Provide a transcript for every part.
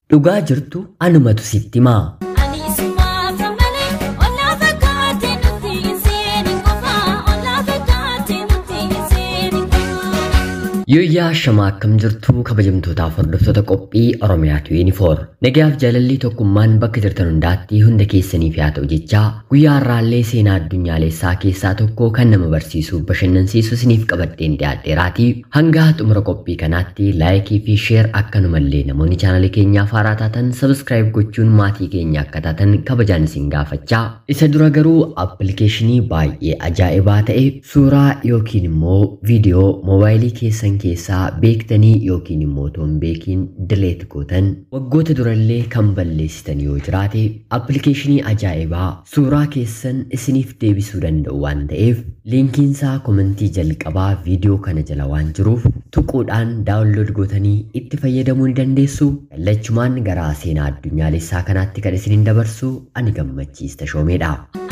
dhugaa jirtu anumatu sitti himaa. Yooyyaa shamaa akkam jirtu kabajamtootaaf hordoftoota qophii Oromiyaa 24 nagaaf jaalalli tokkummaan bakka jirtan hundaatti hunda keessaniif haa ta'u jechaa guyyaa har'aallee seenaa addunyaalessaa keessaa tokko kan nama barsiisuu bashannansiisu isiniif qabadheen dhiyaadheeraati. Hanga xumura qophii kanaatti laayikii fi sheer akkanumallee namoonni chaanalii keenyaaf haaraa taatan sabskiraayib gochuun maatii keenya akka taatan kabajaan isin gaafachaa. Isa dura garuu appilikeeshinii baay'ee ajaa'ibaa ta'e suuraa yookiin immoo viidiyoo moobaayilii keessan keessaa beektanii yookiin immoo toon beekiin dileet gootan waggoota durallee kan balleessitan yoo jiraate appilikeeshinii ajaa'ibaa suuraa keessan isiniif deebisuu danda'u waan ta'eef liinkiinsaa komentii jalqabaa viidiyoo kana jala waan jiruuf tuquudhaan daawunlood gootanii itti fayyadamuu ni dandeessu. Lachumaan gara seenaa addunyaalessaa kanaatti kan isinin dabarsu ani Gammachiis Tashoomeedha.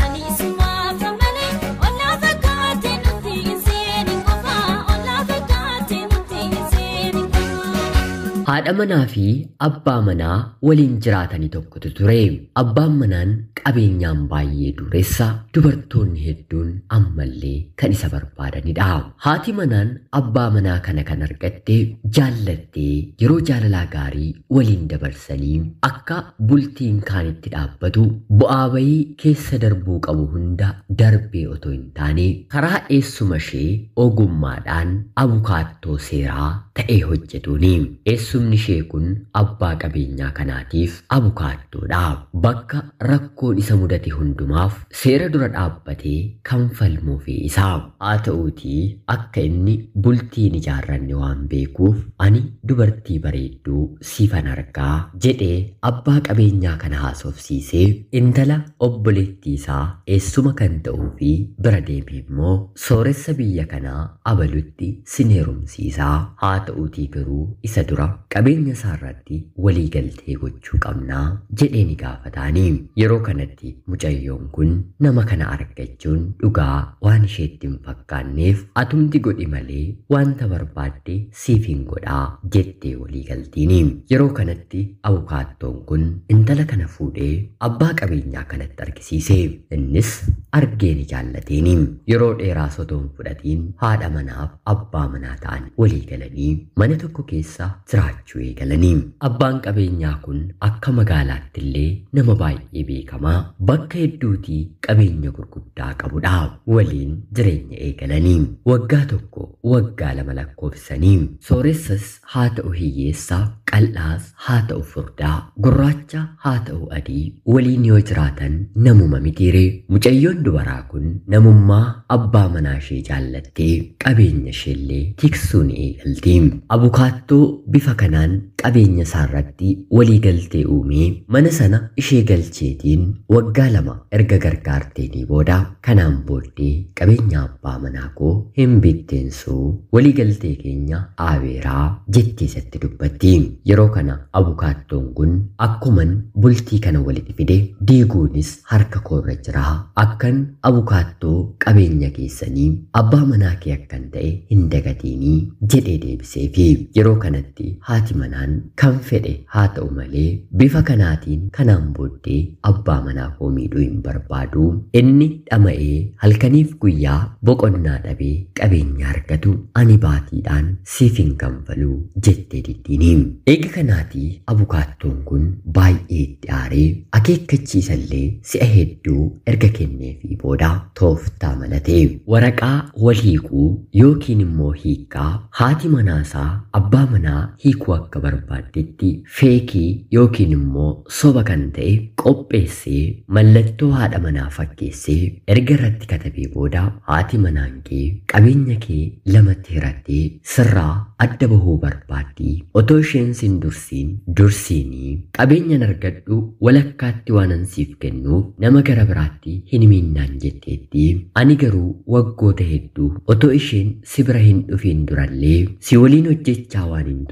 Haadha manaa fi abbaa manaa waliin jiraatanii tokkotu ture. Abbaan manaan qabeenyaan baay'ee dureessa, dubartoonni hedduun ammallee kan isa barbaadanidha. Haati manaan abbaa manaa kana kan argatte jaallattee yeroo jaalalaa gaarii waliin dabarsanii akka bultiin kaanitti dhaabbatu bu'aa bayii keessa darbuu qabu hunda darbee otoo hin taane karaa eessuma ishee ogummaadhaan abukaattoo seeraa ta'ee hojjetuuni. Eessumni ishee kun abbaa qabeenyaa kanaatiif abukaattoodha. Bakka rakkoon isa mudate hundumaaf seera dura dhaabbatee kan falmuufi isaa. Haa ta'uutii akka inni bultiin ijaarranne waan beekuuf ani dubartii bareedduu siifan argaa jedhee abbaa qabeenyaa kana haasofsiisee intala obboleettii isaa eessuma kan ta'uu fi bira deemee immoo sooressa biyya kanaa abalutti sin heerumsiisaa. Haa ta'uutii garuu isa dura qabeenya isaarratti walii galtee gochuu qabnaa jedhee ni gaafataanii. Yeroo kanatti mucayyoon kun nama kana argachuun dhugaa waan isheetti hin fakkaanneef atumti godhi malee wanta barbaadde siif hin godhaa jettee walii galtiini. Yeroo kanatti abukaattoon kun intala kana fuudhee abbaa qabeenyaa kanatti argisiise. Innis argee ni jaallateeni. Yeroo dheeraa osoo hin fudhatiin haadha manaaf abbaa manaa ta'an walii galanii mana tokko keessa jiraachuu eegalanii. Abbaan qabeenyaa kun akka magaalaatti illee nama baay'ee beekamaa bakka hedduutii qabeenya gurguddaa qabudha. Waliin jireenya eegalanii waggaa tokko waggaa lama lakkoofsanii sooressas haa ta'u hiyyeessa, qal'aas haa ta'u furdaa, gurraacha haa ta'u adii waliin yoo jiraatan namuma mitiire. Mucayyoon dubaraa kun namummaa abbaa manaa ishee jaallattee qabeenya isheellee tiksuu ni eegalti. Abukaattoo bifa kanaan qabeenya isaarratti walii galtee uumee mana sana ishee galcheetiin waggaa lama erga gargaarteenii booda kanaan booddee qabeenya abbaa manaa koo hin bitteensuu walii galtee keenya aabeeraa jettee isatti dubbatti. Yeroo kana abukaattoon kun akkuman bultii kana walitti fide diiguunis harka koorra jira. Akkan abukaattoo qabeenya keessanii abbaa manaa kee akkan ta'e hin dagatiinii jedhee deebiseefi. Yeroo kanatti haati manaan kan fedhe haa ta'u malee bifa kanaatiin kanaan booddee abbaa manaa koo miidhuu hin barbaadu. Inni dhama'ee halkaniif guyyaa boqonnaa dhabee qabeenya argatu ani baatiidhaan siif hin kanfaluu jettee diddiini. Eega kanaatii abukaattoon kun baay'ee itti aaree akeekkachiisallee si'a hedduu erga kenneefii booda tooftaa malatee waraqaa wal hiikuu yookiin immoo hiikkaa haati manaasaa abbaa manaa hiikuu akka barbaaddetti feekii yookiin immoo soba kan ta'e qopheessee mallattoo haadha manaa fakkeessee erga irratti katabee booda haati manaan kee qabeenya kee lamatti hirattee sirraa adda bahuu barbaaddi. Otoo isheen sin dursiinii qabeenyan argadhu walakkaatti waanan siif kennuuf nama gara biraatti hin miinnaan jetteetti. Ani garuu waggoota hedduu otoo isheen si bira hin dhufiin durallee si waliin hojjechaa waan hin tureef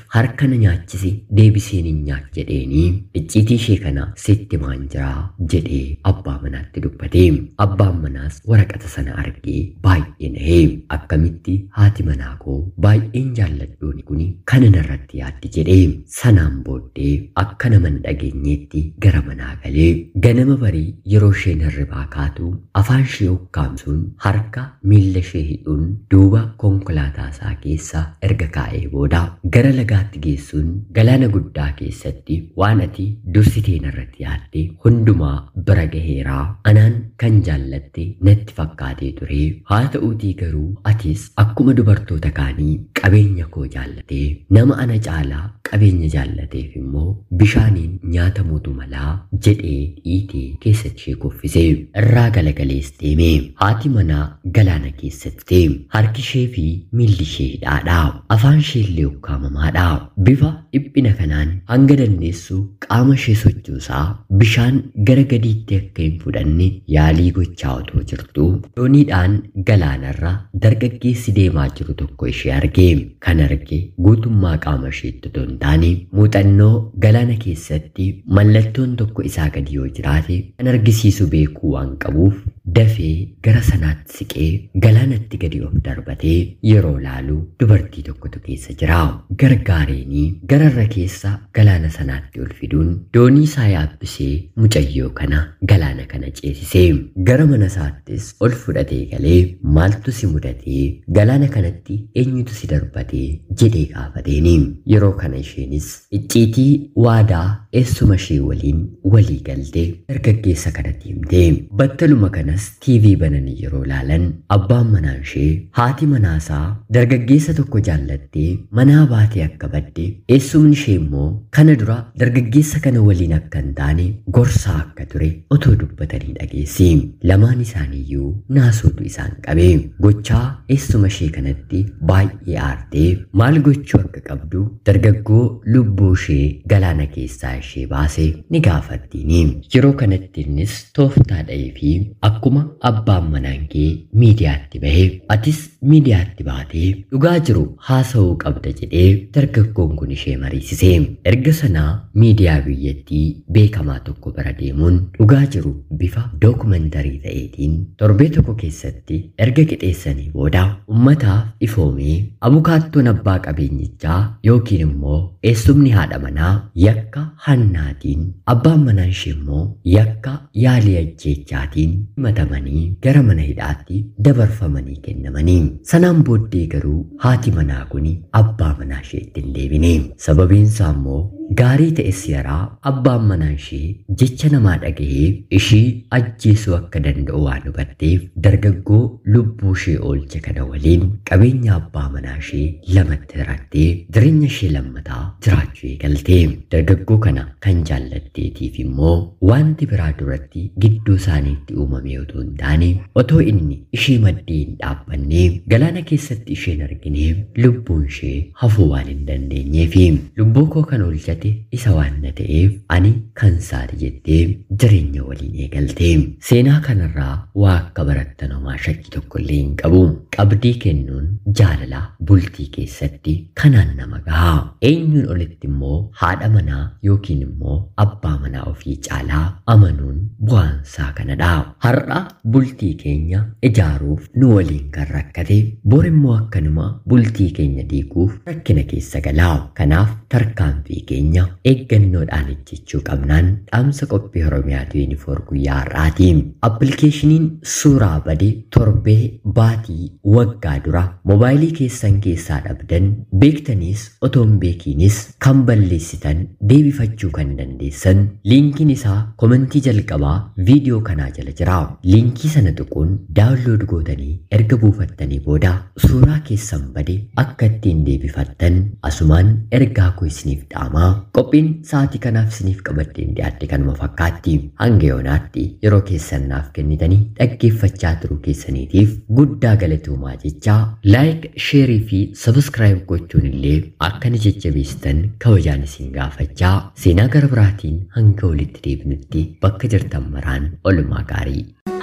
harkana nyaachisi deebiseen hin nyaach jedheeni icciitii ishee kana sitti maan jiraa jedhee abbaa manaatti dubbate. Abbaan manaas waraqata sana argee baay'ee nahee akkamitti haati manaa koo baay'een jaalladhuuni kuni kana narratti yaaddi jedhee sanaan booddee akka nama hin dhageenyeetti gara manaa galee ganama barii yeroo isheen hirribaa kaatu afaan ishee ukkaamsuun harka miilla ishee hidhuun duuba konkolaataa isaa keessa erga kaa'ee booda gara lagaatti geessuun galaana guddaa keessatti waan ati dursitee narratti yaadde hundumaa bira gaheeraa anaan kan jaallatte natti fakkaatee ture haa ta'uutii garuu atis akkuma dubartoota kaanii qabeenya koo jaallatee nama ana caalaa qabeenya jaallateef immoo bishaaniin nyaatamuutu malaa jedhee dhiitee keessatti ishee kuffisee irraa galagalees deeme. Haati manaa galaana keessatti harki ishee fi miilli ishee hidhaadha. Afaan ishee illee ukkaamamaadha. Bifa dhiphina kanaan hanga dandeessu qaama ishee sochoosaa bishaan gara gadiitti akka hin fudhanne yaalii gochaa otoo jirtu dooniidhaan galaanarra dargaggeessi deemaa jiru tokko ishee arge. Kan arge guutummaa qaama isheetti otoo hin taane muuxannoo galaana keessatti mallattoon tokko isaa gadi yoo jiraate kan argisiisu beekuu waan qabuuf dafee gara sanaatti siqee galaanatti gadi of darbatee yeroo laalu dubartii tokkotu keessa jira. Gargaareenii gararra keessa galaana sanaatti ol fiduun doonii isaa yaabbisee mucayyoo kana galaana kana ceesisee gara mana isaattis ol fudhatee galee maaltu si mudatee galaana kanatti eenyutu si darbatee jedhee gaafateeni. Yeroo kana isheenis icciitii waadaa eessuma ishee waliin walii galtee dargaggeessa kanatti himte. Battaluma kanas TV bananii yeroo laalan abbaan manaa ishee haati manaasaa dargaggeessa tokko jaallattee manaa baatee akka badde eessumni ishee immoo kana dura dargaggeessa kana waliin akka hin taane gorsaa akka ture otoo dubbatanii dhageessi. Lamaan isaaniiyyuu naasootu isaan qabe. Gochaa eessuma ishee kanatti baay'ee aartee maal gochuu akka qabdu dargaggoo lubbuu ishee galaana keessaa ishee baase ni gaafattiini. Yeroo kanatti innis tooftaa dha'ee fi akkuma abbaan manaan kee miidiyaatti bahe atis miidiyaatti baatee dhugaa jiru haasa'uu qabda jedhee dargaggoon kun ishee mariisise. Erga sanaa miidiyaa biyyattii beekamaa tokko bira deemuun dhugaa jiru bifa dookumentarii ta'eetiin torbee tokko keessatti erga qixeessanii booda ummataaf ifoomee abukaattoon abbaa qabeenyichaa yookiin immoo eessumni haadha manaa yakka hannaatiin abbaan manaa ishee immoo yakka yaalii ajjeechaatiin himatamanii gara mana hidhaatti dabarfamanii kennamanii. Sanaan booddee garuu haati manaa kuni abbaa manaa isheetti hin deebine. Sababiin isaa immoo gaarii ta'es yaraa abbaan manaa ishee jecha namaa dhagahee ishii ajjeesuu akka danda'u waan hubatteef dargaggoo lubbuu ishee oolche kana waliin qabeenya abbaa manaa ishee lamatti hirattee jireenya ishee lammataa jiraachuu eegalte. Dargaggoo kana kan jaallatteetiif immoo wanti biraa duratti gidduu isaaniitti uumame otoo hin taane otoo inni ishee maddee hin dhaabbanne galaana keessatti isheen argine lubbuun ishee hafuu waan hin dandeenyeef lubbuu koo kan oolchate isa waan na ta'eef ani kan saati jettee jireenya waliin eegalte. Seenaa kanarraa waa akka barattan homaa shakkii tokkollee hin qabu. Qabdii kennuun jaalala bultii keessatti kanaan nama gaha. Eenyuun olitti immoo haadha manaa yookiin immoo abbaa manaa ofii caalaa amanuun bu'aansaa kanadha. Har'a bultii keenya ijaaruuf nu waliin kan rakkate bor immoo akkanuma bultii keenya diiguuf rakkina keessa galaa. Kanaaf tarkaanfii keenya eeggannoodhaan hojjechuu qabnaan dhaamsa qophii Oromiyaa 24 guyyaa har'aati. Appilikeeshiniin suuraa bade torbee baatii waggaa dura moobaayilii keessan keessaa dhabdan beektaniis otoo hin beekiinis kan balleessitan deebifachuu kan dandeessan liinkiin isaa komentii jalqabaa viidiyoo kanaa jala jira. Liinkii sana tuquun daawunlood gootanii erga buufattanii booda suuraa keessan bade akka ittiin deebifattan asumaan ergaa koo isiniif dhaamaa. Qophiin sa'aatii kanaaf isiniif qabaddeen dhiyaadde kanuma fakkaatti. Hanga yoonaatti yeroo keessan naaf kennitanii dhaggeeffachaa turuu keessaniitiif guddaa galatoomaa jechaa laayik, sheerii fi sabiskiraayib gochuun illee akka ni jajjabeessitan kabajaan isin gaafachaa seenaa gara biraatiin hanga walitti deebinutti bakka jirtan maraan olumaa gaarii.